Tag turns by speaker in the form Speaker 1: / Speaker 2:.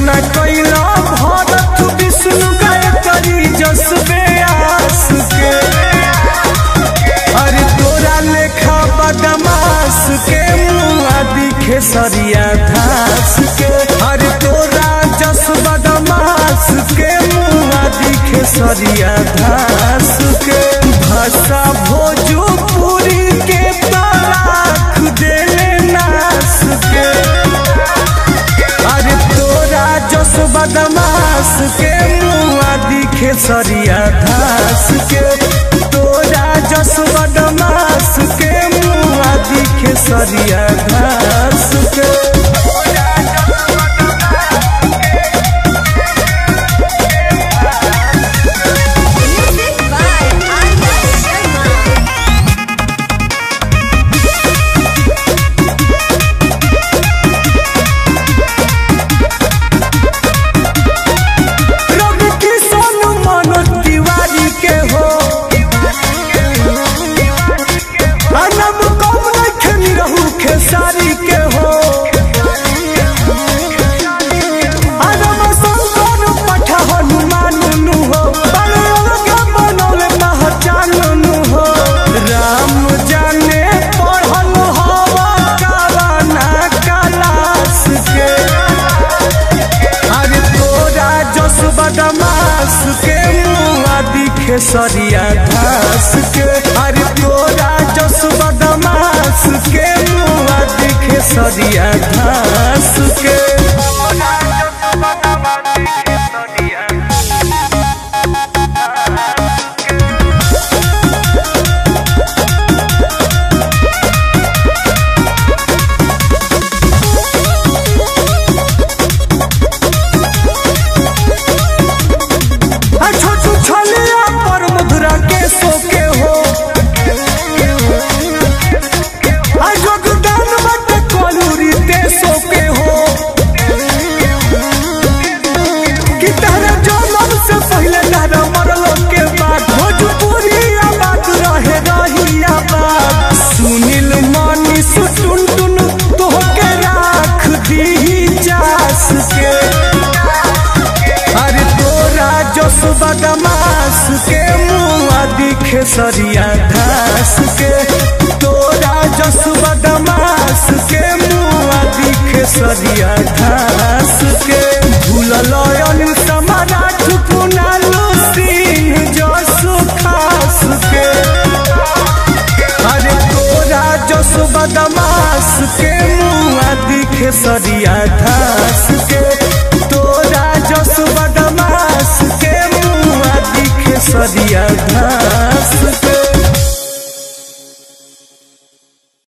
Speaker 1: न कैला भरत विष्णु गायत्री जसबे आस के। अरे तोरा लेखा बदमाश के मुआ दिखे सरिया घास के। अरे तोरा जस बदमाश के मुआ दिखे सरिया घास के। भाषा भोजपुरी के तलाक देले नास के। अरे तोरा जस बदमाश के मुआ दिखे सरिया घास के। तोरा जस बदमाश के मुआ दिखे सरिया घास के। सरिया घास के। अरे तोरा जस बदमाश के मुआ दिखे सरिया घास के। बदमाश के मुआ दिखे सरिया घास के। तोरा जस बदमाश के मुआ दिखे सरिया घास के। भूलल सम्राट पुनालू सिंह जसु खास के। अरे तोरा जस बदमाश के मुआ दिखे सरिया